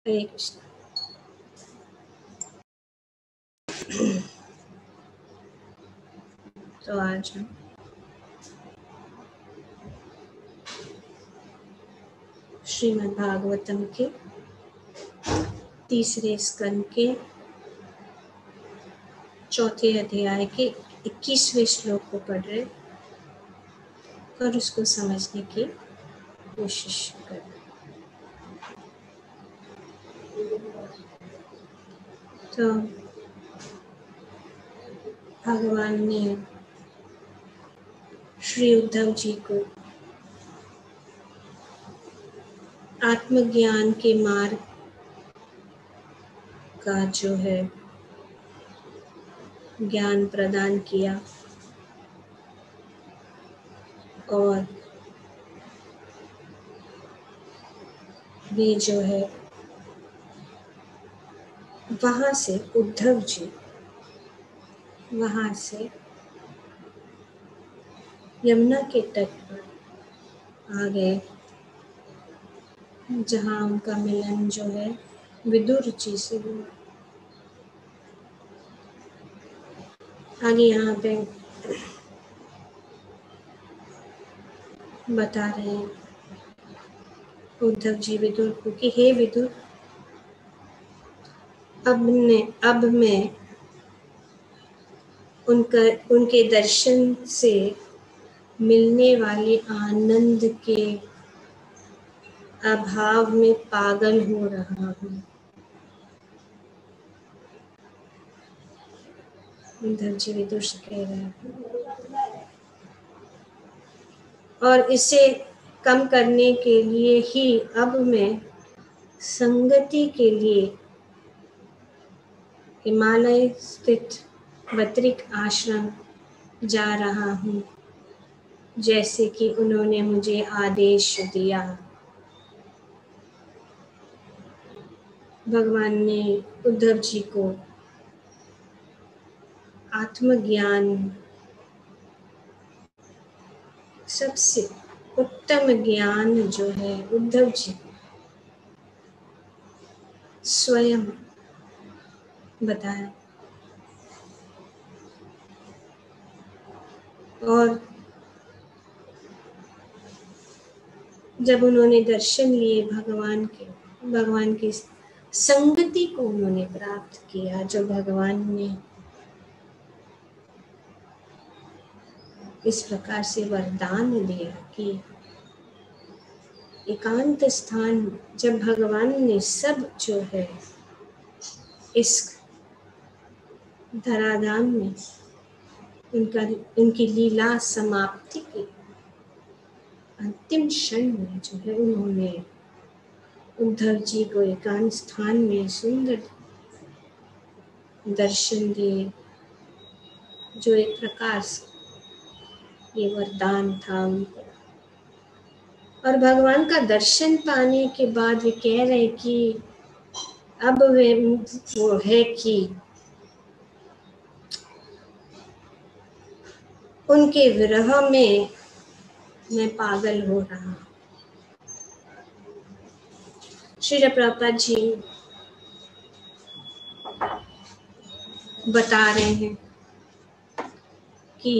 हरे कृष्ण। तो आज हम श्रीमद् भागवतम के तीसरे स्कंद के चौथे अध्याय के 21वें श्लोक को पढ़ रहे और उसको समझने की कोशिश कर रहे। तो भगवान ने श्री उद्धव जी को आत्मज्ञान के मार्ग का जो है ज्ञान प्रदान किया और वे जो है वहाँ से उद्धव जी वहाँ से यमुना के तट पर आ गए, जहाँ उनका मिलन जो है विदुर जी से हुआ। आगे यहाँ पे बता रहे हैं उद्धव जी विदुर को कि हे विदुर, अब मैं उनके दर्शन से मिलने वाले आनंद के अभाव में पागल हो रहा हूँ। उद्धव जी विदुर से कह रहे हैं और इसे कम करने के लिए ही अब मैं संगति के लिए हिमालय स्थित बद्रिक आश्रम जा रहा हूँ, जैसे कि उन्होंने मुझे आदेश दिया। भगवान ने उद्धव जी को आत्मज्ञान सबसे उत्तम ज्ञान जो है उद्धव जी स्वयं बताया और जब उन्होंने दर्शन लिए भगवान की संगति को उन्होंने प्राप्त किया, जो भगवान ने इस प्रकार से वरदान दिया कि एकांत स्थान, जब भगवान ने सब जो है इस धराधाम में उनकी लीला समाप्ति के अंतिम क्षण में जो है उन्होंने उद्धव जी को एकांत स्थान में सुंदर दर्शन दिए, जो एक प्रकार से ये वरदान था उनको। और भगवान का दर्शन पाने के बाद वे कह रहे कि अब वो है कि उनके विरह में मैं पागल हो रहा हूँ। श्री प्रभुपाद जी बता रहे हैं कि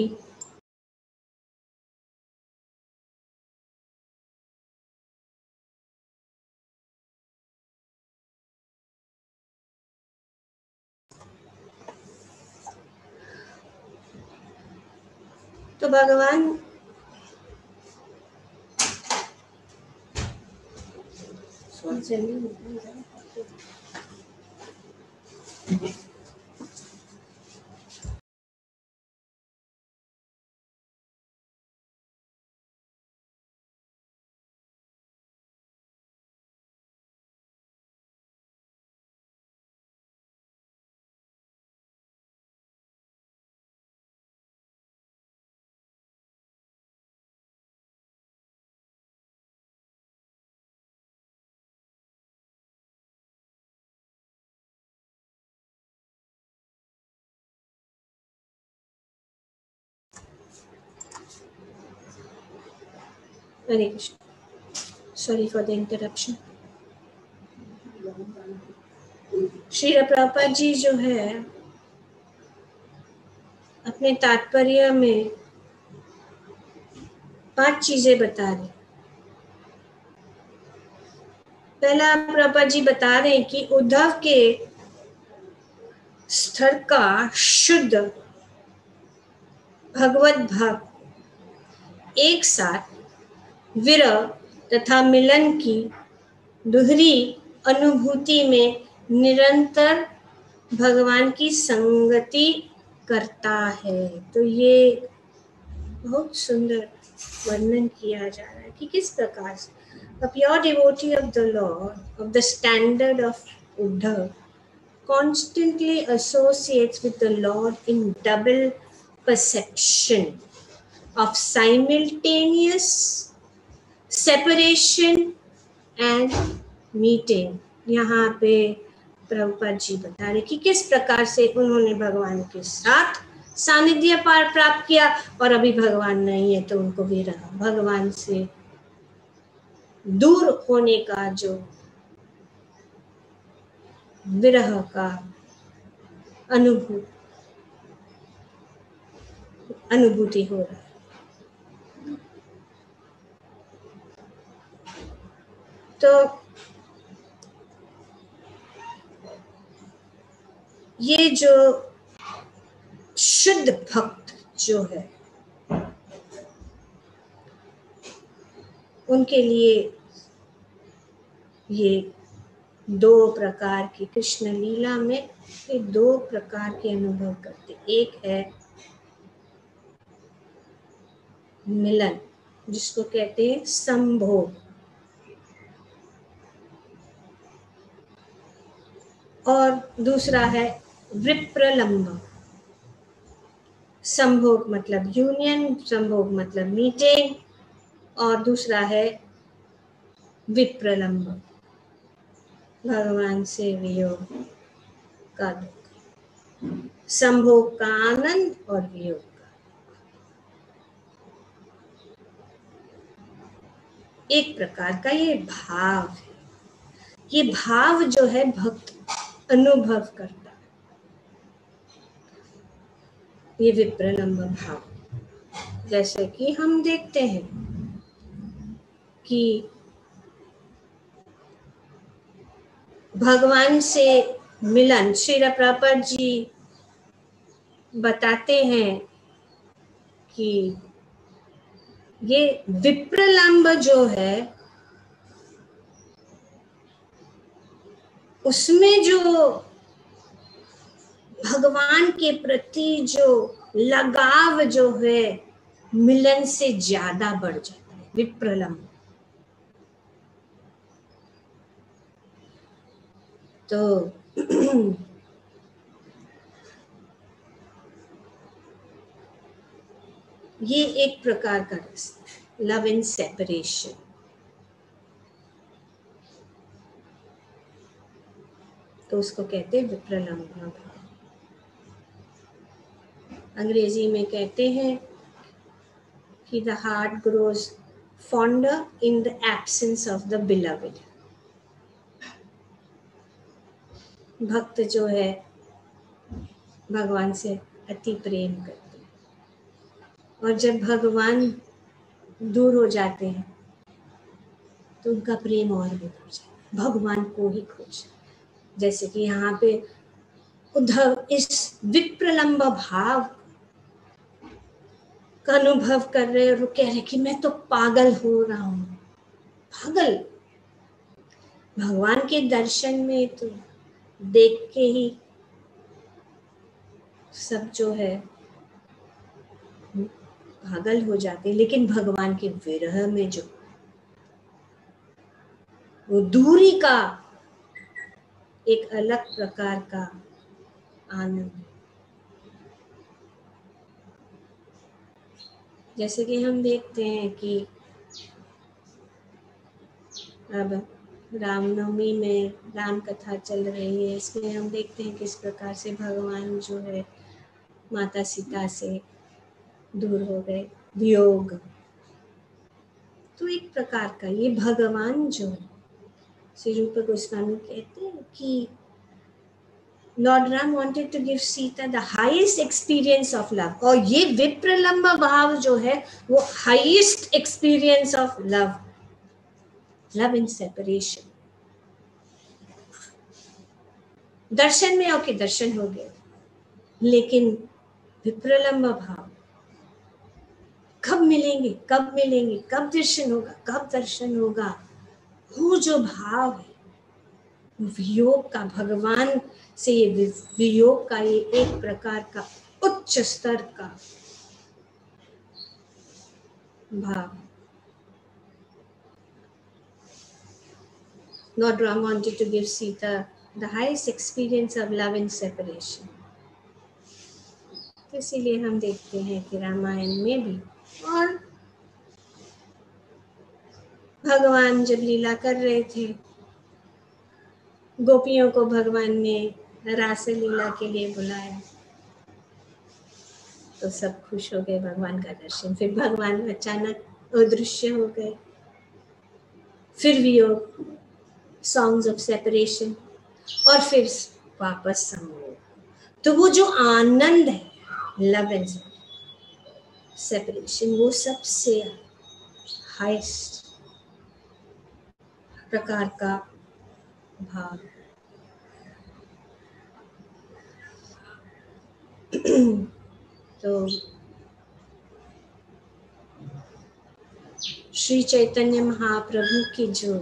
तो भगवान Hare Krishna, sorry for the interruption. Shri Prabhupada ji जो है अपने तात्पर्य में 5 चीजें बता रहे। पहला प्रभुपाद जी बता रहे हैं कि उद्धव के स्तर का शुद्ध भगवत भाव एक साथ विरह तथा मिलन की दोहरी अनुभूति में निरंतर भगवान की संगति करता है। तो ये बहुत सुंदर वर्णन किया जा रहा है कि किस प्रकार से a pure devotee of the Lord, of the standard of Uddhav, constantly associates with the Lord in double perception of simultaneous separation and meeting. यहाँ पे प्रभुपाद जी बता रहे कि किस प्रकार से उन्होंने भगवान के साथ सानिध्य पार प्राप्त किया और अभी भगवान नहीं है तो उनको भी रहा भगवान से दूर होने का जो विरह का अनुभूति हो रहा है। तो ये जो शुद्ध भक्त जो है उनके लिए ये 2 प्रकार की कृष्ण लीला में ये 2 प्रकार के अनुभव करते। एक है मिलन जिसको कहते हैं संभोग, और दूसरा है विप्रलंब। संभोग मतलब यूनियन, संभोग मतलब मीटिंग, और दूसरा है विप्रलंब भगवान से वियोग का दुख। संभोग का आनंद और वियोग का एक प्रकार का ये भाव है। ये भाव जो है भक्त अनुभव करता है, ये विप्रलंब भाव। जैसे कि हम देखते हैं कि भगवान से मिलन, श्री प्रभुपाद जी बताते हैं कि ये विप्रलंब जो है उसमें जो भगवान के प्रति जो लगाव जो है मिलन से ज्यादा बढ़ जाता है विप्रलंब। तो ये एक प्रकार का रस, लव इन सेपरेशन। तो उसको कहते हैं विप्रलंब भाव। अंग्रेजी में कहते हैं कि the heart grows fonder in the absence of the beloved. भक्त जो है भगवान से अति प्रेम करते हैं, और जब भगवान दूर हो जाते हैं तो उनका प्रेम और भी बढ़ जाता है, भगवान को ही खोज। जैसे कि यहाँ पे उद्धव इस विप्रलंब भाव का अनुभव कर रहे और वो कह रहे कि मैं तो पागल हो रहा हूँ। पागल भगवान के दर्शन में तो देख के ही सब जो है पागल हो जाते, लेकिन भगवान के विरह में जो वो दूरी का एक अलग प्रकार का आनंद। जैसे कि हम देखते हैं कि अब रामनवमी में राम कथा चल रही है, इसमें हम देखते हैं किस प्रकार से भगवान जो है माता सीता से दूर हो गए, वियोग। तो एक प्रकार का ये भगवान जो श्री रूप गोस्वामी कहते हैं कि Lord Ram wanted to give Sita the highest experience of love, और ये विप्रलंब भाव जो है वो highest experience of love, love in separation. दर्शन में ओके दर्शन हो गए, लेकिन विप्रलंब भाव कब मिलेंगे, कब मिलेंगे, कब दर्शन होगा, कब दर्शन होगा, वो जो भाव है वियोग का, भगवान से ये वियोग का ये एक प्रकार का उच्च स्तर का भाव। Lord Ram wanted to give Sita the highest experience of love in separation. तो इसीलिए हम देखते हैं कि रामायण में भी, और भगवान जब लीला कर रहे थे, गोपियों को भगवान ने रास लीला के लिए बुलाया, तो सब खुश हो गए भगवान का दर्शन। फिर भगवान अचानक अदृश्य हो गए, फिर वियोग, सॉन्ग्स ऑफ सेपरेशन, और फिर वापस संयोग। तो वो जो आनंद है लव एंड सेपरेशन, वो सबसे हाईएस्ट प्रकार का भाव। तो श्री चैतन्य महाप्रभु की जो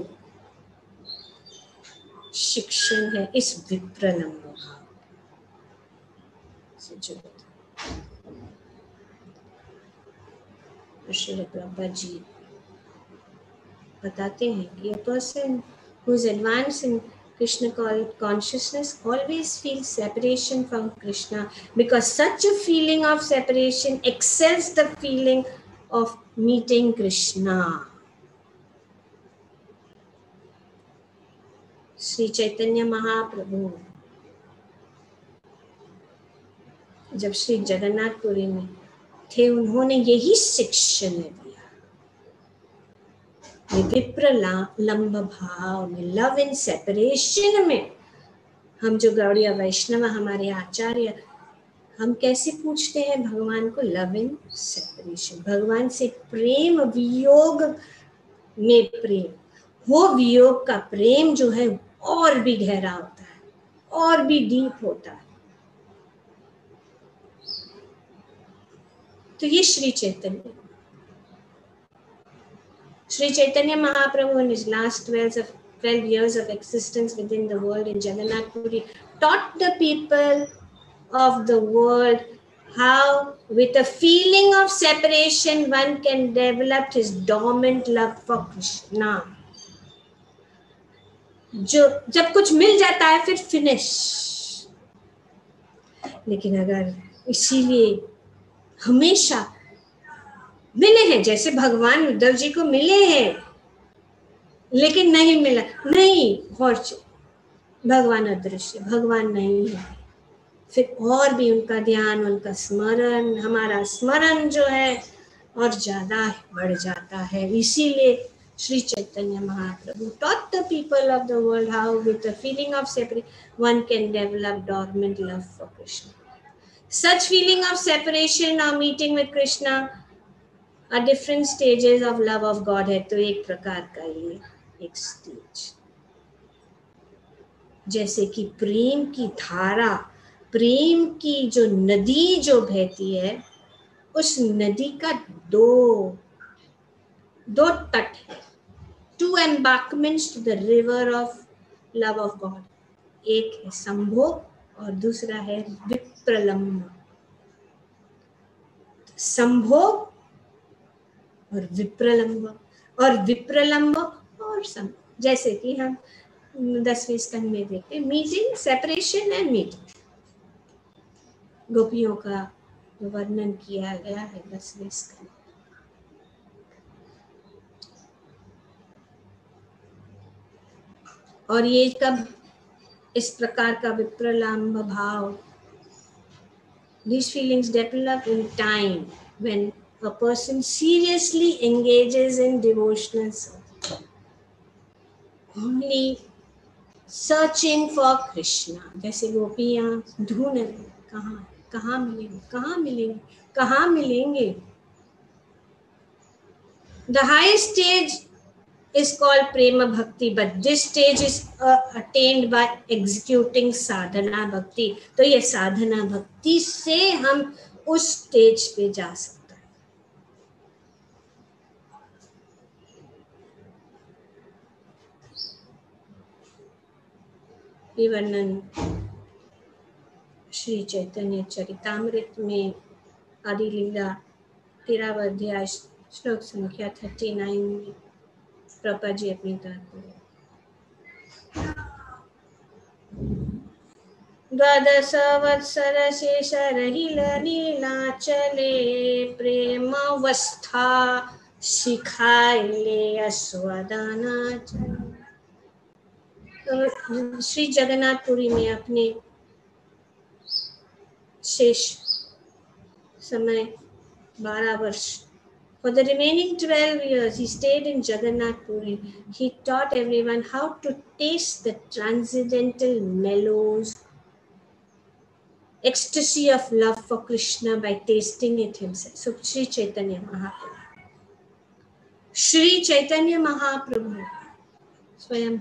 शिक्षण है इस विप्रलंब भाव से जुड़े, श्रील प्रभुपाद जी बताते हैं कि a person who is advanced in Krishna consciousness always feels separation from Krishna, because such a feeling of separation excels the feeling of meeting Krishna. Shri Chaitanya महाप्रभु जब श्री जगन्नाथपुरी में थे, उन्होंने यही शिक्षण दिया, विप्रलंब भाव में, लव इन सेपरेशन में। हम जो गौड़िया वैष्णव हमारे आचार्य, हम कैसे पूछते हैं भगवान को? लव इन सेपरेशन, भगवान से प्रेम, वियोग में प्रेम। वो वियोग का प्रेम जो है और भी गहरा होता है, और भी डीप होता है। तो ये Shri Chaitanya Mahaprabhu in his last 12 years of existence within the world in Jagannath Puri taught the people of the world how with a feeling of separation one can develop his dormant love for Krishna. जो जब कुछ मिल जाता है फिर finish, लेकिन अगर इसीलिए हमेशा मिले हैं, जैसे भगवान उद्धव जी को मिले हैं लेकिन नहीं मिला, नहीं, भगवान अदृश्य, भगवान नहीं है, फिर और भी उनका ध्यान, उनका स्मरण, हमारा स्मरण जो है और ज्यादा बढ़ जाता है। इसीलिए श्री चैतन्य महाप्रभु taught the people of the world how with a feeling of separation one can develop dormant love for Krishna. Such feeling of separation or meeting with Krishna are different stages of love of God है। तो एक प्रकार का ये एक stage, जैसे कि प्रेम की धारा, प्रेम की जो नदी जो बहती है, उस नदी का दो तट है, two embankments to the river of love of God. एक है संभोग और दूसरा है विप्रलंब। संभोग और विप्रलंब, और विप्रलंब और संभोग, जैसे कि हम 10वें स्कंद में देखते हैं, मीटिंग, सेपरेशन एंड मीटिंग। गोपियों का जो वर्णन किया गया है 10वें स्कंद। और ये कब इस प्रकार का विप्रलंब भाव, these feelings develop in time when a person seriously engages in devotional service. Only searching for Krishna, जैसे गोपियां ढूंढ रही, कहाँ कहाँ मिलेंगे, कहाँ मिलेंगे, कहाँ मिलेंगे। The highest stage is called prema bhakti, but this stage is attained by executing sadhana bhakti. तो ये साधना भक्ति से हम उस स्टेज पे जा सकते हैं। ये वर्णन श्री चैतन्य चरितामृत में आदि लीला 13वां अध्याय श्लोक संख्या 39 में प्रभुपाद जी अपनी तात्पर्य द्वादश वत्सर शेष रहिल नीलाचले प्रेमावस्था सिखाइले अस्वदानाचल। तो श्री जगन्नाथपुरी में अपने शेष समय 12 वर्ष, for the remaining 12 years he stayed in Jagannath Puri. He taught everyone how to taste the transcendental mellows ecstasy of love for Krishna by tasting it himself. So Sri Chaitanya Mahaprabhu, Sri Chaitanya Mahaprabhu स्वयं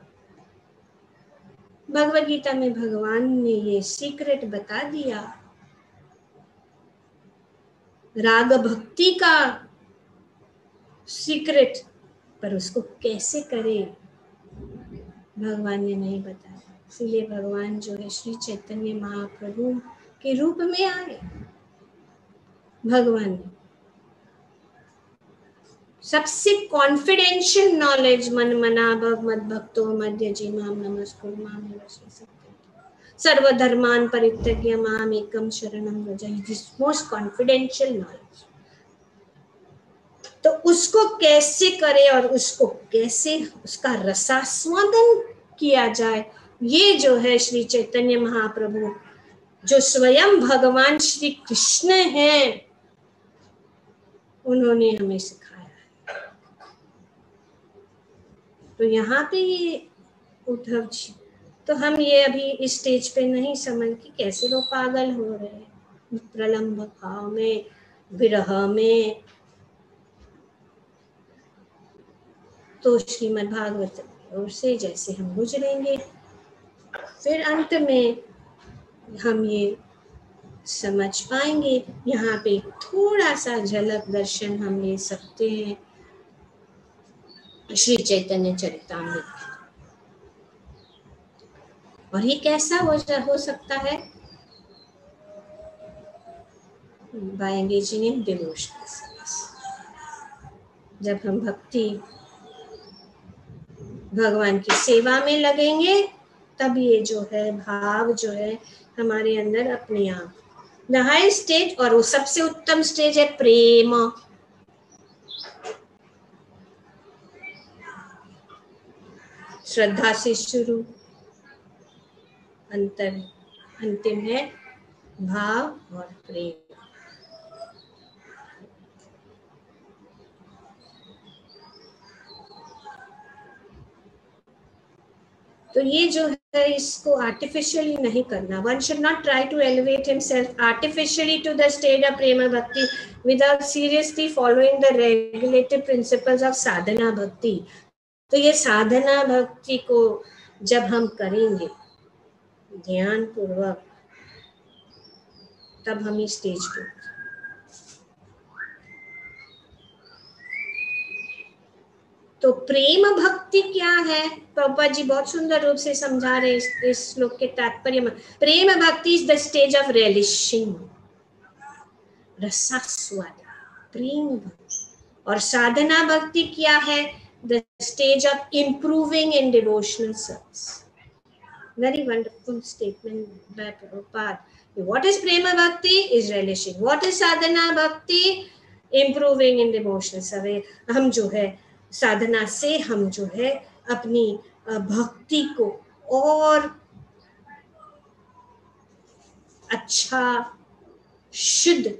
भगवद गीता में भगवान ने ये secret बता दिया राग भक्ति का सीक्रेट, पर उसको कैसे करें भगवान ने नहीं बताया। इसलिए भगवान जो है श्री चैतन्य महाप्रभु के रूप में आए। भगवान ने सबसे कॉन्फिडेंशियल नॉलेज मन मना भग मद भक्तो मध्य जी माम नमस्कुर माम सर्वधर्मान परित्यज्य माम एकम शरणम व्रज, दिस मोस्ट कॉन्फिडेंशियल नॉलेज। तो उसको कैसे करे और उसको कैसे उसका रसास्वादन किया जाए, ये जो है श्री चैतन्य महाप्रभु जो स्वयं भगवान श्री कृष्ण हैं, उन्होंने हमें सिखाया है। तो यहाँ पे ये उद्धव जी, तो हम ये अभी इस स्टेज पे नहीं समझ कि कैसे वो पागल हो रहे हैं प्रलंब भाव में, विरह में। तो श्रीमद् भागवत और से जैसे हम गुजरेंगे, फिर अंत में हम ये समझ पाएंगे। यहाँ पे थोड़ा सा झलक दर्शन हम ले सकते हैं श्री चैतन्य चरितामृत। और ये कैसा हो सकता है? By engaging in devotional service. जब हम भक्ति भगवान की सेवा में लगेंगे, तब ये जो है भाव जो है हमारे अंदर अपने आप द हाई स्टेज, और वो सबसे उत्तम स्टेज है प्रेम। श्रद्धा से शुरू, अंतिम है भाव और प्रेम। तो ये जो है इसको आर्टिफिशियली नहीं करना। One should not try to elevate himself artificially to the stage of prem bhakti without seriously following the regulated principles of sadhana bhakti. तो ये साधना भक्ति को जब हम करेंगे ध्यान पूर्वक, तब हम इस स्टेज पे। तो प्रेम भक्ति क्या है? प्रभुपाद जी बहुत सुंदर रूप से समझा रहे इस श्लोक के तात्पर्य में। Prem bhakti is the stage of relishing, रसास्वाद, प्रेम भक्ति। और साधना भक्ति क्या है? The stage of improving in devotional service. Very wonderful statement by Prabhupada. What is prema bhakti? Is relishing. What is sadhana bhakti? Improving in devotional service. हम जो है साधना से हम जो है अपनी भक्ति को और अच्छा शुद्ध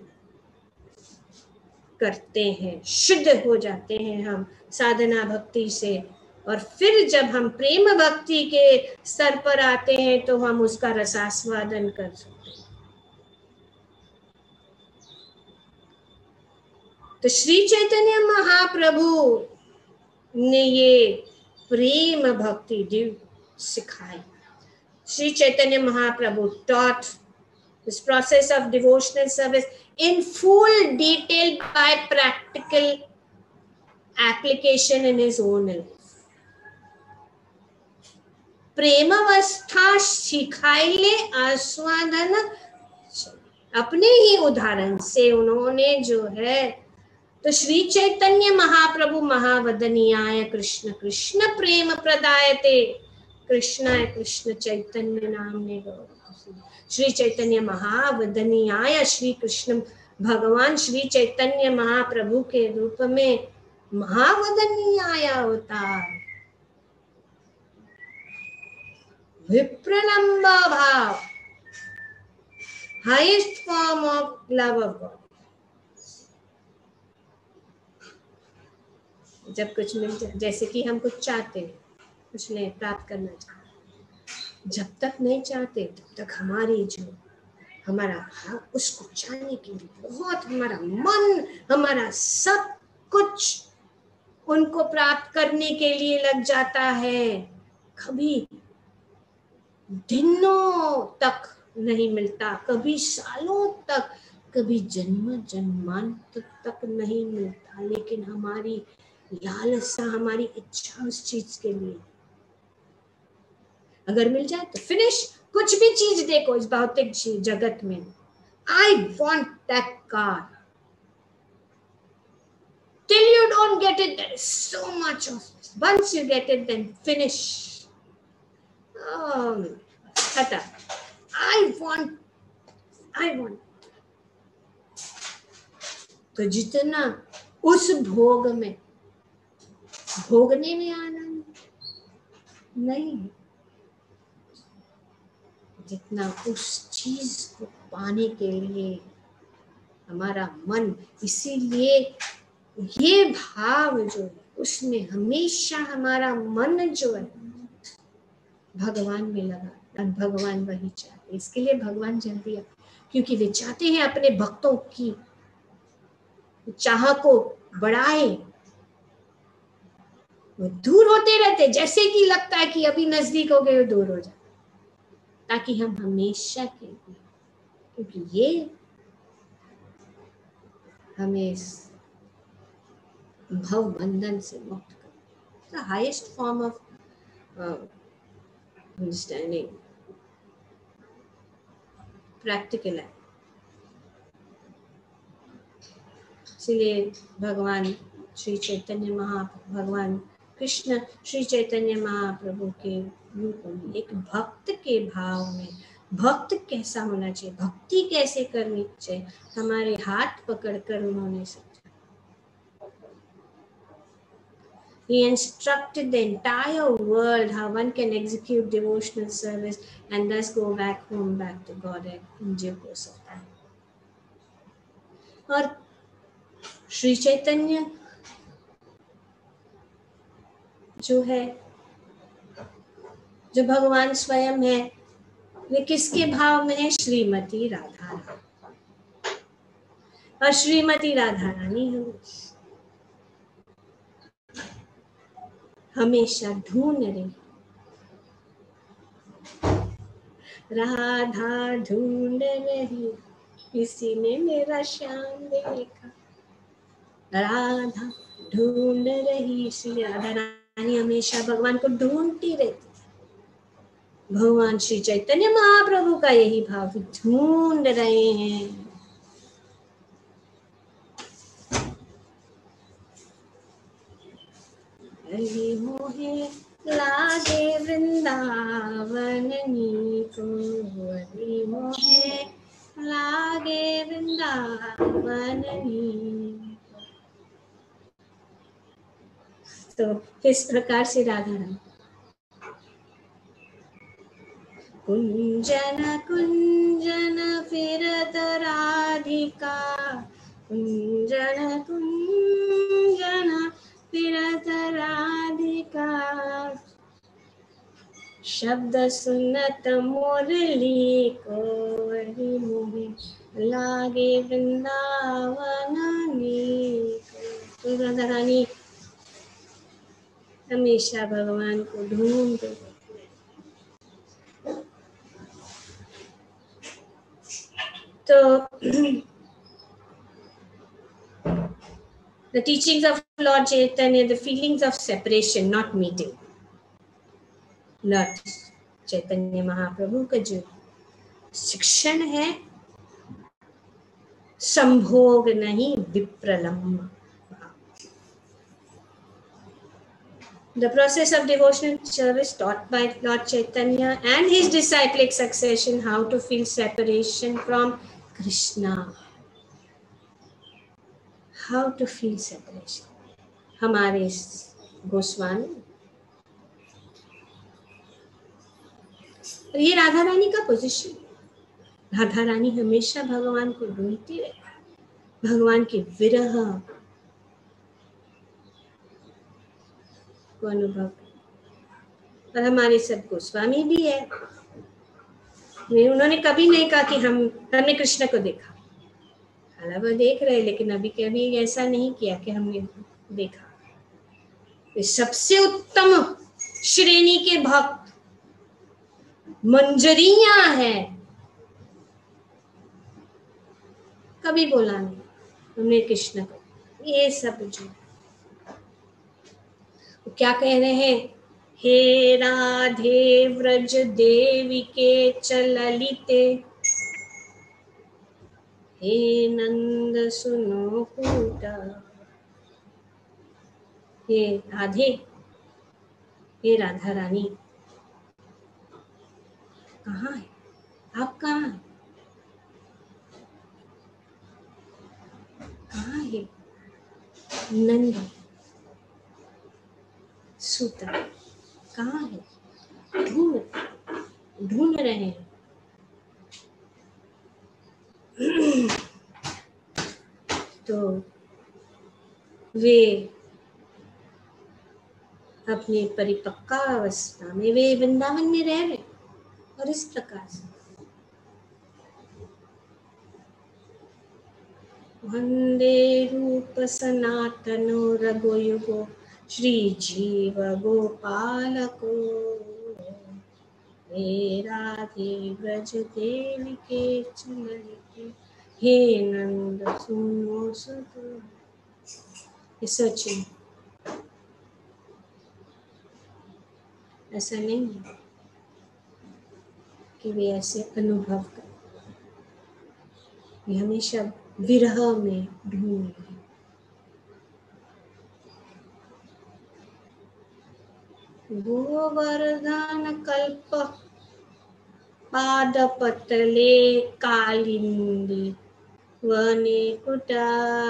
करते हैं, शुद्ध हो जाते हैं हम साधना भक्ति से। और फिर जब हम प्रेम भक्ति के स्तर पर आते हैं तो हम उसका रसास्वादन कर सकते हैं। तो श्री चैतन्य महाप्रभु ने ये प्रेम भक्ति दिव्य सिखाई। Sri Chaitanya Mahaprabhu taught this process of devotional service in full detail by practical application in his own life. प्रेमावस्था सिखाइले आस्वादन, अपने ही उदाहरण से उन्होंने जो है, तो श्री चैतन्य महाप्रभु महावदनीयाय कृष्ण कृष्ण प्रेम प्रदायते कृष्णाय कृष्ण चैतन्य नामने गौर। श्री चैतन्य महावदनीयाय श्री कृष्ण भगवान श्री चैतन्य महाप्रभु के रूप में महावदनीयाय अवतार, विप्रलंब भाव, highest form of love of God. जब कुछ मिल जाए, जैसे कि हम कुछ चाहते हैं, कुछ नहीं प्राप्त करना चाहते, जब तक नहीं चाहते तब तक हमारी जो हमारा भाव उसको चाहने के लिए बहुत हमारा मन, हमारा सब कुछ उनको प्राप्त करने के लिए लग जाता है। कभी दिनों तक नहीं मिलता, कभी सालों तक, कभी जन्म जन्मांतर तक नहीं मिलता, लेकिन हमारी लालसा, हमारी इच्छा उस चीज के लिए अगर मिल जाए तो फिनिश। कुछ भी चीज देखो इस भौतिक जगत में, I want that car, till you don't get it there is so much of it. Once you get it then finish. खत्म। I want तो जितना उस भोग में, भोगने में आनंद नहीं है जितना उस चीज को पाने के लिए हमारा मन, इसीलिए ये भाव जो है उसमें हमेशा हमारा मन जो है भगवान में लगा, और भगवान वही चाहते। इसके लिए भगवान जल्दी आए, क्योंकि वे चाहते हैं अपने भक्तों की चाह को बढ़ाए। वो दूर होते रहते, जैसे कि लगता है कि अभी नजदीक हो गए, वो दूर हो जाए, ताकि हम हमेशा के लिए, क्योंकि ये हमें इस भव बंधन से मुक्त कर, the highest form of understanding practical है। इसलिए भगवान श्री चैतन्य भगवान कृष्ण श्री चैतन्य महाप्रभु के रूप में एक भक्त के भाव में, भक्त कैसा होना चाहिए, भक्ति कैसे करनी चाहिए, हमारे हाथ पकड़कर उन्होंने समझा। He instructed the entire world how one can execute devotional service and thus go back home, back to God in due course of time. और श्री चैतन्य जो है, जो भगवान स्वयं है, वे किसके भाव में है? श्रीमती राधा रानी। और श्रीमती राधा रानी हमेशा ढूंढ रही, राधा ढूंढ रही, किसी ने मेरा श्याम देखा, राधा ढूंढ रही। श्री राधा रानी हमेशा भगवान को ढूंढती रहती। भगवान श्री चैतन्य महाप्रभु का यही भाव, ढूंढ रहे हैं। हरि मोहे लागे वृंदावन नीको, हरि मोहे लागे वृंदावन नीको। तो किस प्रकार से राधा रानी कुंजन कुंजन फिरत राधिका, कुंजन कुंजन फिरत राधिका, विकास, शब्द सुनत मुरली को मोहे लागे वृंदावन तो राधा रानी हमेशा भगवान को ढूंढते। तो the teachings of Lord Chaitanya, the feelings of separation, not meeting. Lord Chaitanya Mahaprabhu का जो शिक्षण है, संभोग नहीं विप्रलम्ब। The process of devotional service taught by Lord Chaitanya and his disciplic succession, how to feel separation from Krishna. How to feel separation. हमारे गोस्वामी, और ये राधा रानी का पोजीशन। राधा रानी हमेशा भगवान को ढूंढती रहे, भगवान के विरह को अनुभव। और हमारे सब गोस्वामी भी है, उन्होंने कभी नहीं कहा कि हमने कृष्ण को देखा। हालांकि वो देख रहे, लेकिन अभी कभी ऐसा नहीं किया कि हमने देखा। ये सबसे उत्तम श्रेणी के भक्त मंजरियां हैं, कभी बोला नहीं हमने कृष्ण को। ये सब जो क्या कह रहे हैं, हे राधे व्रज देवी के चललिते, हे नंद सुनो कूटा। हे राधे, हे राधा रानी, कहाँ है आप? कहाँ है नंद सूता? कहाँ है? ढूंढ रहे हैं। तो वे अपनी परिपक्व अवस्था में वे वृंदावन में रह रहे, और इस प्रकार से वंदे रूप सनातनो रघुयुगो श्री जीव गोपाल को, हे राधे व्रज देवी के चललिते, हे नंद सुनो सुतो। ये सोचिए, ऐसा नहीं है कि वे ऐसे अनुभव कर, वे हमेशा विरह में ढूंढ रहे। गोवर्धन कल्प पादपतले कालिंदी वने कुटा।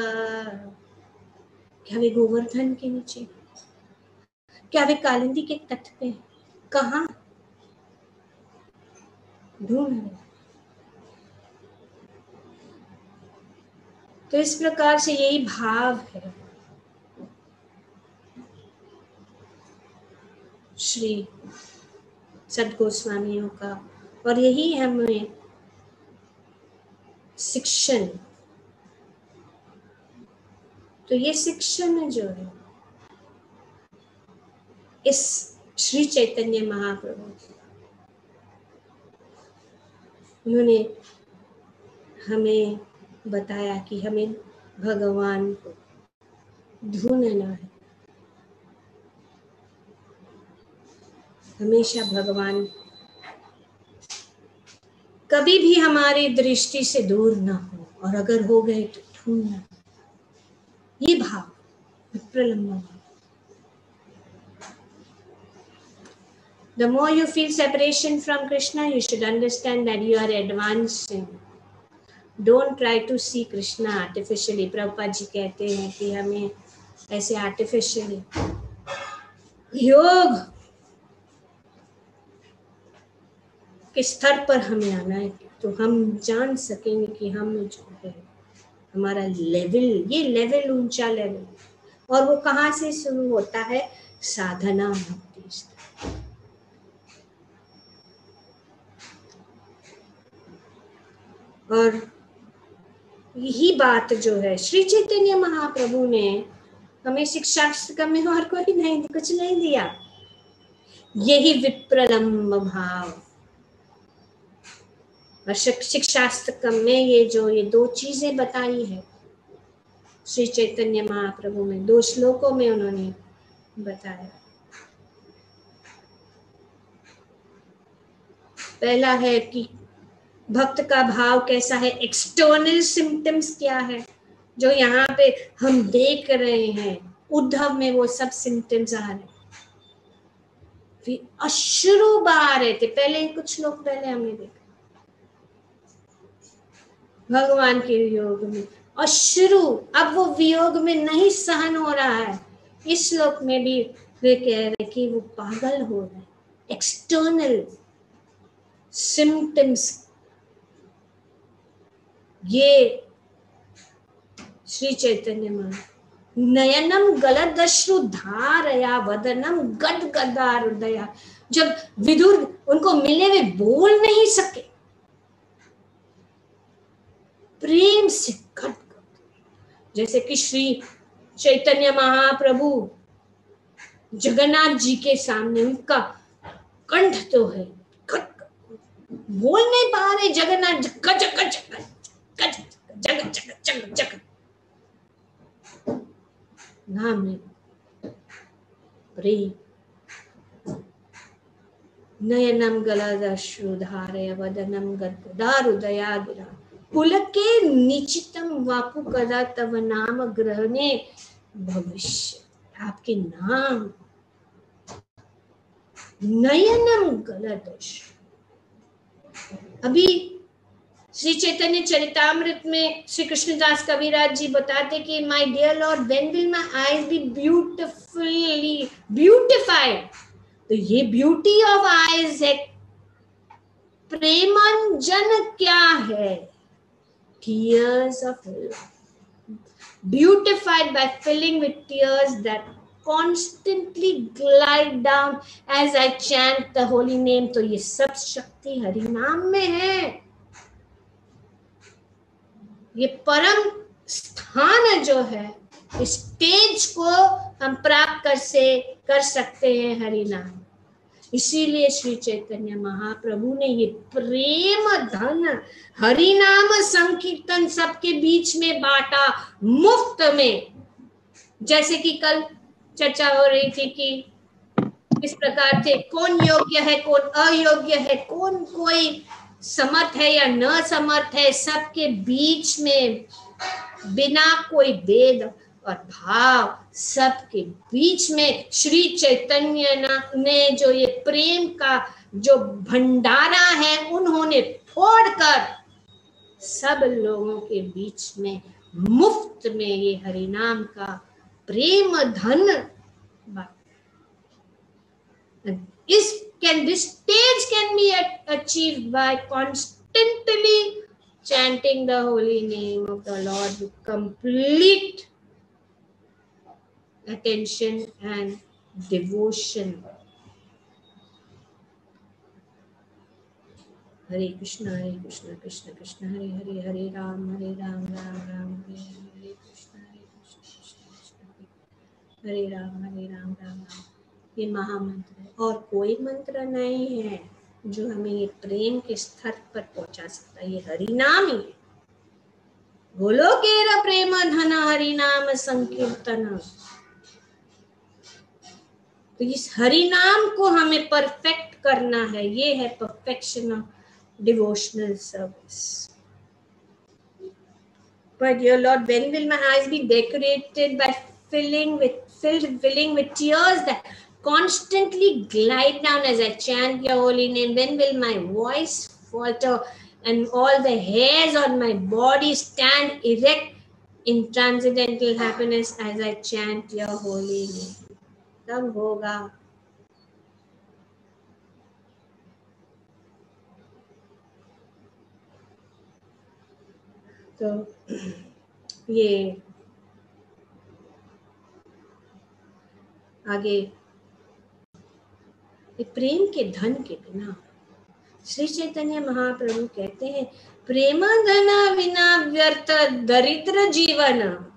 क्या वे गोवर्धन के नीचे? क्या वे कालिंदी के तट पे? कहाँ? ढूंढ रहे। तो इस प्रकार से यही भाव है श्री सद्गोस्वामियों का, और यही हमें शिक्षण। तो ये शिक्षण जो है इस श्री चैतन्य महाप्रभु, उन्होंने हमें बताया कि हमें भगवान को ढूंढना है, हमेशा भगवान कभी भी हमारी दृष्टि से दूर ना हो, और अगर हो गए तो ढूंढना। ये भाव विप्रलम्ब। The more you feel separation from Krishna, you should understand that you are advancing. Don't try to see Krishna artificially. Prabhupada ji कहते हैं कि हमें ऐसे artificially योग के स्तर पर हमें आना है, तो हम जान सकेंगे कि हम जो है हमारा लेवल, ये लेवल ऊंचा लेवल, और वो कहाँ से शुरू होता है? साधना भक्ति स्तर। और यही बात जो है श्री चैतन्य महाप्रभु ने हमें शिक्षास्त्र में और कोई नहीं, कुछ नहीं दिया। यही विप्रलंब भाव। और शिक्षास्त्र में ये दो चीजें बताई है श्री चैतन्य महाप्रभु में, 2 श्लोकों में उन्होंने बताया। पहला है कि भक्त का भाव कैसा है, एक्सटर्नल सिम्टम्स क्या है जो यहाँ पे हम देख रहे हैं। उद्धव में वो सब सिम्टम्स आ रहे हैं। फिर अश्रु बहा रहे थे, पहले कुछ लोग पहले हमने देखा भगवान के वियोग में अश्रु। अब वो वियोग में नहीं सहन हो रहा है। इस श्लोक में भी वे कह रहे कि वो पागल हो रहे हैं। एक्सटर्नल सिम्टम्स ये श्री चैतन्य महाप्रभु। नयनम गलदश्रु धारया वदनम गदगदार हृदया। जब विदुर उनको मिले वे बोल नहीं सके, प्रेम से गद, जैसे कि श्री चैतन्य महाप्रभु जगन्नाथ जी के सामने उनका कंठ तो है, बोल नहीं पा रहे जगन्नाथ गज गज गज जग जग जग जग नाम है प्रेम। नयनम गलदश्रुधारय वदनम गदगदारुदया गिरा पुलके निचितम वापु कदा तव नाम ग्रहणे भविष्य। आपके नाम नयनम गलदश्रु। अभी श्री चैतन्य चरितामृत में श्री कृष्णदास कविराज जी बताते कि my dear lord when will my eyes be beautifully beautified. तो ये ब्यूटी ऑफ आईज है, प्रेमांजन क्या है, tears of love, beautified by filling with tears that constantly glide down as I chant the holy name। तो ये सब शक्ति हरि नाम में है। ये परम स्थान जो है, इस स्टेज को हम प्राप्त कर सकते हैं हरि नाम। इसीलिए श्री चैतन्य महाप्रभु ने ये प्रेम धन हरि नाम संकीर्तन सबके बीच में बांटा मुफ्त में। जैसे कि कल चर्चा हो रही थी कि किस प्रकार से कौन योग्य है कौन अयोग्य है, कौन कोई समर्थ है या न समर्थ है, सबके बीच में बिना कोई भेद और भाव सबके बीच में श्री चैतन्य ने जो ये प्रेम का जो भंडारा है उन्होंने फोड़कर सब लोगों के बीच में मुफ्त में ये हरिनाम का प्रेम धन। This stage can be achieved by constantly chanting the holy name of the Lord with complete attention and devotion. Hare Krishna, Krishna Krishna, Hare Hare, Hare Ram, Ram Ram, Hare Krishna, Krishna Krishna, Hare Ram, Ram Ram। ये महामंत्र है और कोई मंत्र नहीं है जो हमें ये प्रेम के स्तर पर पहुंचा सकता है। ये हरि नाम ही है। बोलो केरा प्रेम धन हरि नाम संकीर्तन। तो इस हरि नाम को हमें परफेक्ट करना है। ये है perfection of devotional service. But dear Lord, when will my eyes be decorated by filling with tears that constantly glide down as I chant your holy name? When will my voice falter and all the hairs on my body stand erect in transcendental happiness as I chant your holy name? तब होगा। तो ये आगे ये प्रेम के धन के बिना। श्री चैतन्य महाप्रभु कहते हैं प्रेम धन विना व्यर्थ दरिद्र जीवन,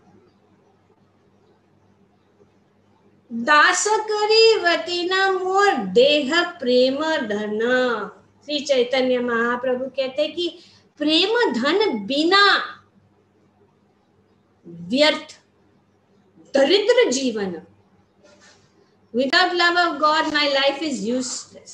दास करी वती न मोर देह प्रेम धन। श्री चैतन्य महाप्रभु कहते हैं कि प्रेम धन बिना व्यर्थ दरिद्र जीवन, without love of God my life is useless,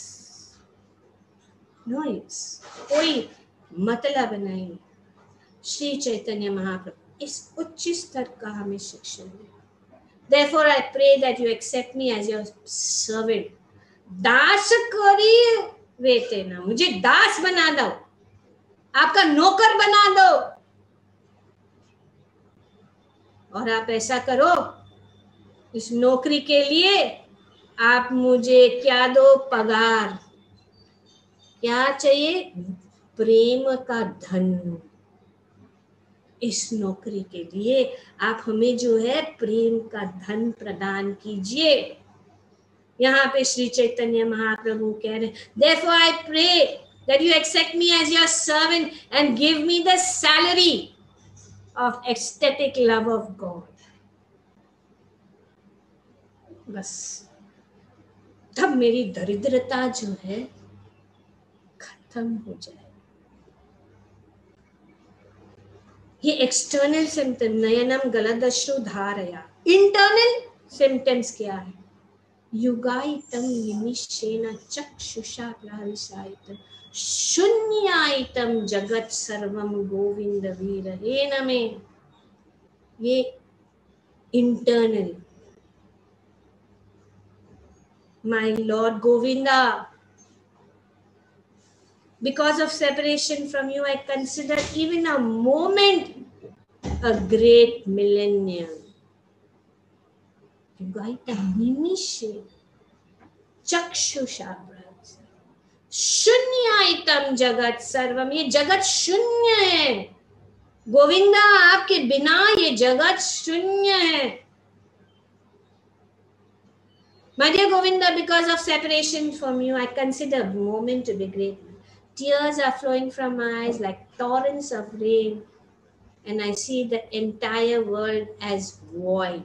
no use, कोई मतलब नहीं। श्री चैतन्य महाप्रभु इस उच्च स्तर का हमें शिक्षण दे। Therefore I pray that you accept me as your servant. दास करी वेते ना, मुझे दास बना दो, आपका नौकर बना दो। और आप ऐसा करो, इस नौकरी के लिए आप मुझे क्या दो? पगार। क्या चाहिए? प्रेम का धन। इस नौकरी के लिए आप हमें जो है प्रेम का धन प्रदान कीजिए। यहाँ पे श्री चैतन्य महाप्रभु कह रहे, therefore I pray that you accept me as your servant and give me the salary of ecstatic love of God. बस तब मेरी दरिद्रता जो है खत्म हो जाए। ये एक्सटर्नल सिम्टम, नयनम गलदश्रु धारया। इंटरनल सिम्टम्स क्या है? युगायितम निमिषेण चक्षुषा प्रहर्षायितम शून्यायितम जगत सर्वम गोविंद वीरहेन में। ये internal, my lord Govinda, because of separation from you I consider even a moment a great millennium. युगायितम निमिषेण चक्षुषा शून्यायितम जगत सर्वम। ये जगत शून्य है गोविंदा, आपके बिना ये जगत शून्य है। My dear Govinda, because of separation from you I consider moment to be great. Tears are flowing from my eyes like torrents of rain, and I see the entire world as void.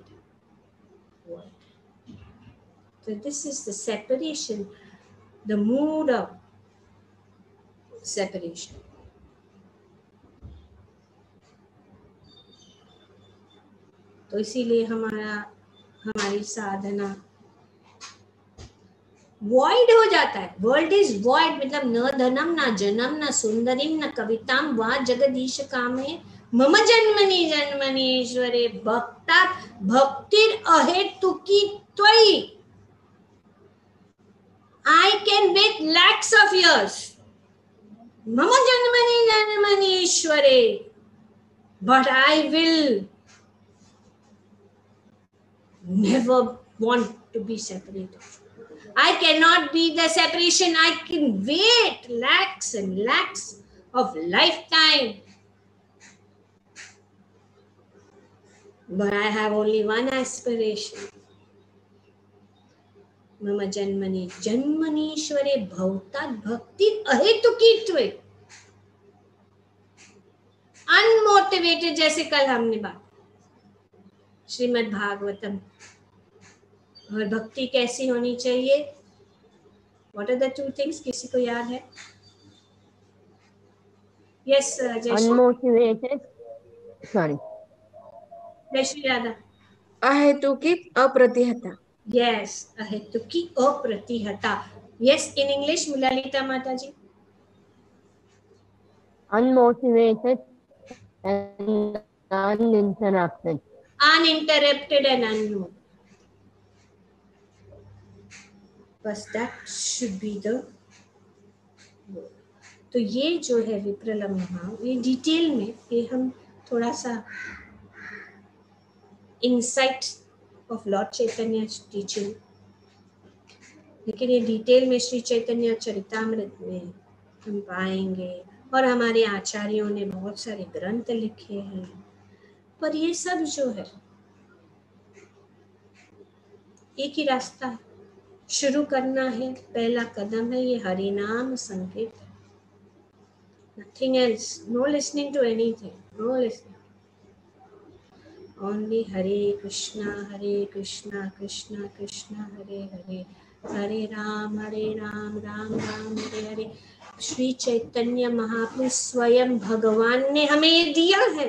So this is the separation, the mood of separation. तो इसीलिए हमारी साधना void हो जाता है। World is void, मतलब न धनम न जनम न सुंदरीम न कविताम वा जगदीश कामे मम जन्मनि जन्मनीश्वरे भक्ता भक्तिर अहेतुकी त्वयि। I can wait lakhs of years, मम जन्मनि जन्मनीश्वरे, but I will never want to be separated. I cannot be the separation. I can wait lakhs and lakhs of lifetime, but I have only one aspiration. मम जन्मनि जन्मनीश्वरे भवतात भक्ति अहेतुकीत्वे। Unmotivated, जैसे कल हमने बात श्रीमद् भागवतम, और भक्ति कैसी होनी चाहिए? What are the two things? किसी को याद है? Yes, unmotivated, sorry, Jayashree Radha. अहेतुकी अप्रतिहता। Yes, अहेतुकी अप्रतिहता। Yes, in English, Lalitha Mataji. Unmotivated and uninterrupted. Uninterrupted and unknown. बस that should be the word. तो ये जो है विप्रलम्भा, ये डिटेल में, ये हम थोड़ा सा insight of lord Chaitanya teaching, लेकिन ये डिटेल में श्री चैतन्य चरितामृत में हम पाएंगे, और हमारे आचार्यों ने बहुत सारे ग्रंथ लिखे हैं। पर ये सब जो है एक ही रास्ता है, शुरू करना है, पहला कदम है ये हरि नाम संकीर्तन। Nothing else, no listening to anything, no listening, only Hare Krishna Krishna Krishna Hare Hare, Hare Ram Ram Ram Hare Hare. Shri Chaitanya Mahaprabhu स्वयं भगवान ने हमें ये दिया है,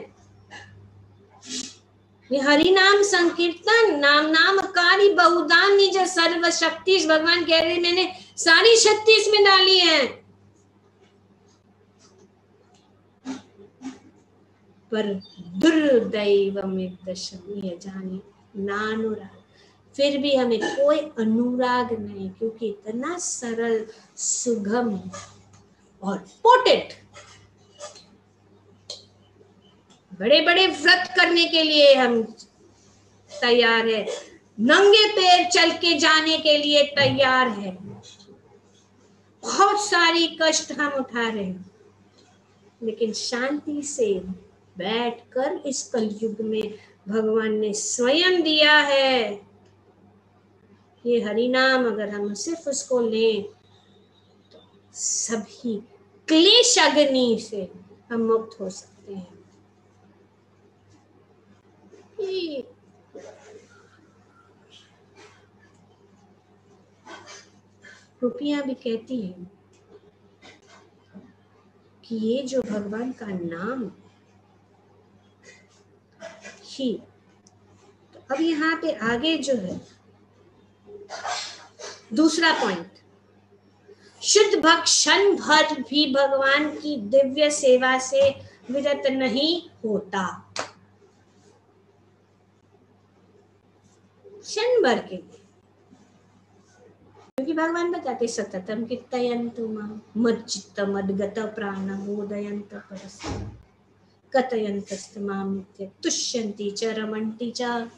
ये हरि नाम संकीर्तन। नाम नामकारी बहुदान निज सर्व शक्ति, भगवान कह रहे मैंने सारी शक्ति इसमें डाली है। पर दुर्दैवमिदशमीय जाने नानुराग, फिर भी हमें कोई अनुराग नहीं, क्योंकि इतना सरल सुगम और पोटेंट। बड़े बड़े व्रत करने के लिए हम तैयार है, नंगे पैर चल के जाने के लिए तैयार है, बहुत सारी कष्ट हम उठा रहे हैं, लेकिन शांति से बैठकर इस कलयुग में भगवान ने स्वयं दिया है ये हरि नाम। अगर हम सिर्फ उसको लें तो सभी क्लेश अग्नि से हम मुक्त हो सकते हैं। रुपियां भी कहती हैं कि ये जो भगवान का नाम ही, तो अब यहाँ पे आगे जो है दूसरा पॉइंट, शुद्ध भक्त क्षण भर भी भगवान की दिव्य सेवा से विरत नहीं होता। क्षण भर के लिए, क्योंकि भगवान बताते सततम कीर्तयन्तु मां मच्चित्त मद्गत प्राण मोदयन्त परस्मै कथयन्तस्तमां नित्यं तुष्यन्ति च रमन्ति च।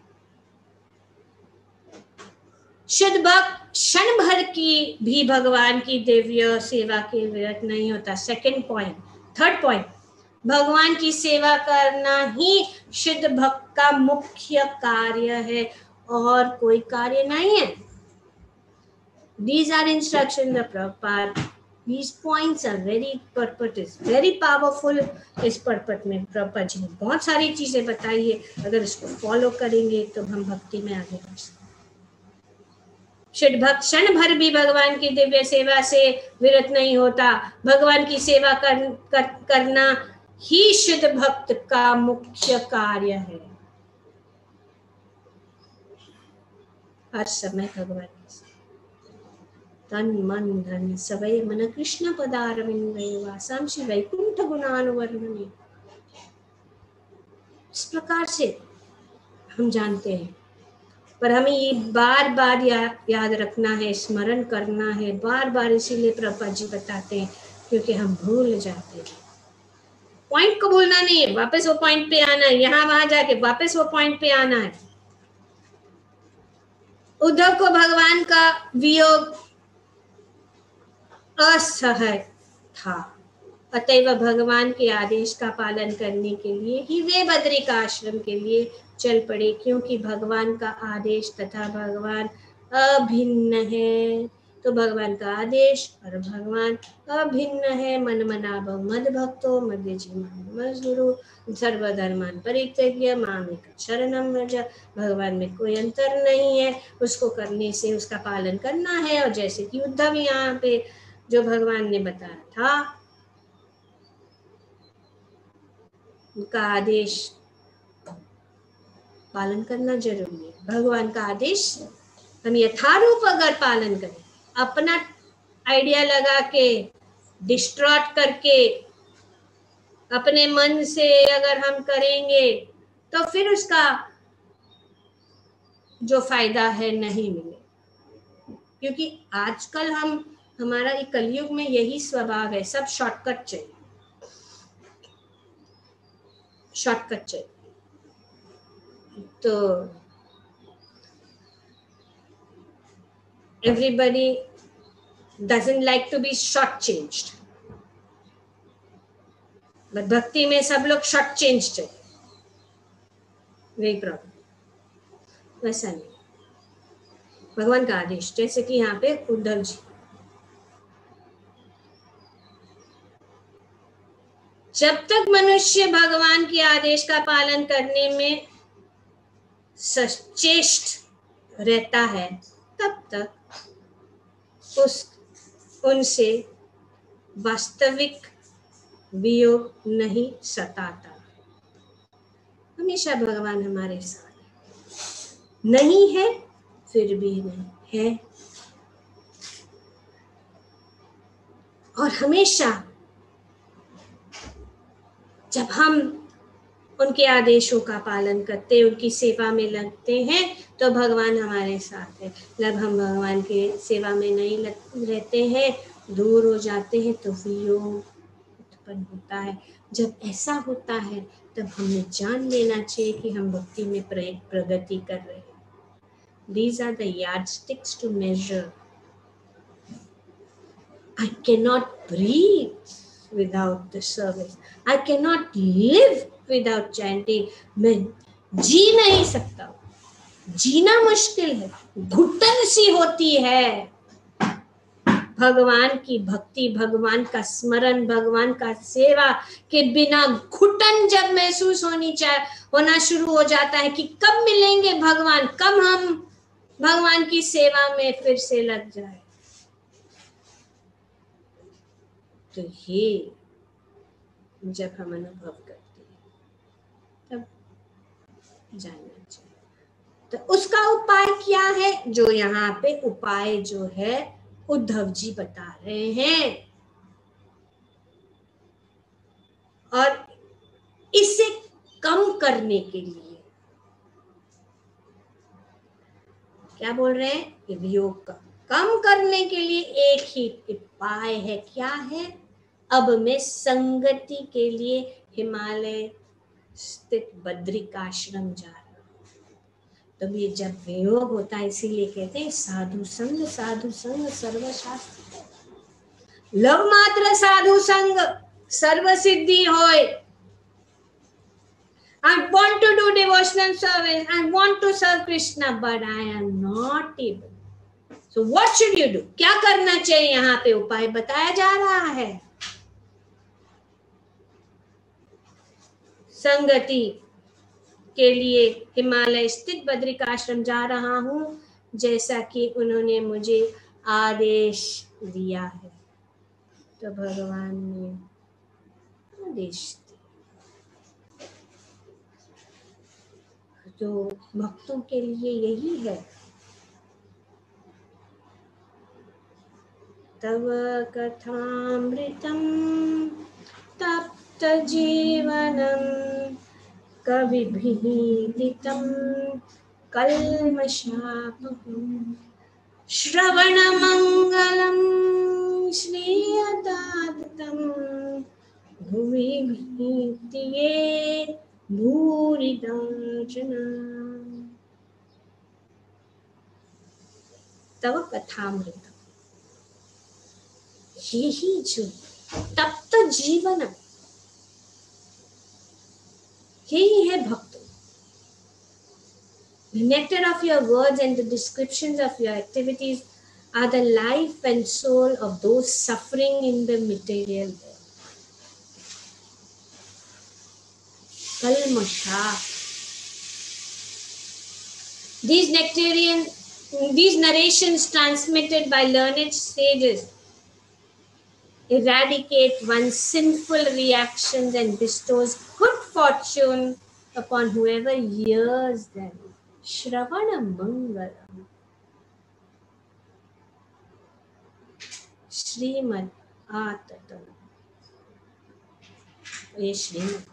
शुद्ध भक्त क्षण भर की भी भगवान की दिव्य सेवा के विरत नहीं होता। सेकंड पॉइंट, थर्ड पॉइंट, भगवान की सेवा करना ही शुद्ध भक्त का मुख्य कार्य है और कोई कार्य नहीं है। These are instructions of Prabhupada. These points are very purpose, very powerful। इस पर्पट में प्रभुपाद जी ने बहुत सारी चीजें बताई है, अगर इसको फॉलो करेंगे तो हम भक्ति में आगे बढ़ सकते। शुद्ध भक्त क्षण भर भी भगवान की दिव्य सेवा से विरत नहीं होता। भगवान की सेवा करना ही शुद्ध भक्त का मुख्य कार्य है। हर समय भगवान की तन मन धन सवै मन कृष्ण पदारविंदे वासाम श्री वैकुंठ गुणानुवर्णने। इस प्रकार से हम जानते हैं, पर हमें ये बार बार याद रखना है, स्मरण करना है बार बार। इसीलिए प्रभुपाद जी बताते हैं, क्योंकि हम भूल जाते हैं। पॉइंट को भूलना नहीं है, वापस वो पॉइंट पे आना है, यहाँ वहां जाके वापस वो पॉइंट पे आना है। उद्धव को भगवान का वियोग असहज था, अतएव भगवान के आदेश का पालन करने के लिए ही वे बद्रिका आश्रम के लिए चल पड़े, क्योंकि भगवान का आदेश तथा भगवान अभिन्न है। तो भगवान का आदेश और भगवान अभिन्न है। मन मनाभव मद भक्तो मध्य जीवन सर्वधर्मान परित्यज्य मामेकं शरणं व्रज। भगवान में कोई अंतर नहीं है, उसको करने से उसका पालन करना है। और जैसे कि उद्धव यहाँ पे जो भगवान ने बताया था, उनका आदेश पालन करना जरूरी है। भगवान का आदेश हम यथारूप अगर पालन करें, अपना आइडिया लगा के डिस्ट्रॉट करके अपने मन से अगर हम करेंगे तो फिर उसका जो फायदा है नहीं मिले। क्योंकि आजकल हमारा कलयुग में यही स्वभाव है, सब शॉर्टकट चाहिए, शॉर्टकट चाहिए। तो everybody doesn't like to be short-changed, but भक्ति में सब लोग शॉर्ट चेंज चाहिए, वही प्रॉब्लम। वैसा नहीं, भगवान का आदेश, जैसे कि यहाँ पे उद्धव जी, जब तक मनुष्य भगवान के आदेश का पालन करने में सचेष्ट रहता है तब तक उनसे वास्तविक वियोग नहीं सताता। हमेशा भगवान हमारे साथ नहीं है, फिर भी नहीं है, और हमेशा जब हम उनके आदेशों का पालन करते, उनकी सेवा में लगते हैं, तो भगवान हमारे साथ है। जब हम भगवान के सेवा में नहीं रहते हैं, दूर हो जाते हैं, तो वियोग उत्पन्न होता है। जब ऐसा होता है तब हमें जान लेना चाहिए कि हम भक्ति में प्रगति कर रहे हैं। These are the yardsticks to measure. I cannot breathe without the service. I cannot live without chanting. मैं जी नहीं सकता, जीना मुश्किल है, घुटन सी होती है। भगवान की भक्ति, भगवान का स्मरण, भगवान का सेवा के बिना घुटन जब महसूस होना शुरू हो जाता है कि कब मिलेंगे भगवान, कब हम भगवान की सेवा में फिर से लग जाए, तो ये जब हम अनुभव करते हैं तब जानना चाहिए। तो उसका उपाय क्या है? जो यहाँ पे उपाय जो है उद्धव जी बता रहे हैं, और इसे कम करने के लिए क्या बोल रहे हैं? कि वियोग का कम करने के लिए एक ही उपाय है। क्या है? अब मैं संगति के लिए हिमालय स्थित बद्रिकाश्रम जा रहा हूं। तब ये जब वियोग होता है, इसीलिए कहते हैं साधु संग सर्वशास्त्र, लव मात्र साधु संग सर्व सिद्धि होय। I want to do devotional service, I want to serve Krishna, but I am not able. So what should you do? क्या करना चाहिए? यहाँ पे उपाय बताया जा रहा है। संगति के लिए हिमालय स्थित बद्रिकाश्रम जा रहा हूं, जैसा कि उन्होंने मुझे आदेश दिया है। तो भगवान ने आदेश दिया, तो भक्तों के लिए यही है। तव कथामृतम तप्त जीवनम कविभीदितं कल्मषापहम् श्रवणमङ्गलं श्रीयदाततं भुवि भीतिये भूरिदं जना। तव कथामृतम, यही जो तप्त जीवन, यही है भक्तों। The nectar of your words and the descriptions of your activities are the life and soul of those suffering in the material world. Kalmasha. These narrations transmitted by learned sages eradicate one's sinful reactions and bestows good fortune upon whoever hears them. Shravana Mangalam. Srimad Atatam. ये Shrimad,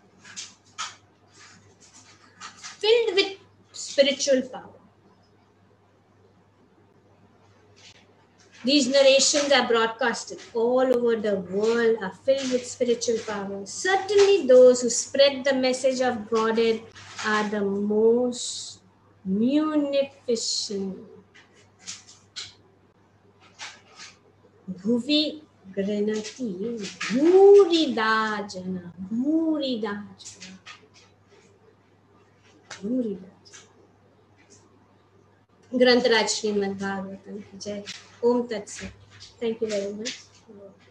filled with spiritual power. These narrations are broadcasted all over the world, are filled with spiritual power. Certainly those who spread the message of Godhead are the most munificent. Bhuvi granati bhuridajana, bhuridajana, bhuridajana. ग्रंथराज Shrimad Bhagavatam की जय। ओम तत्सत। Thank you very much.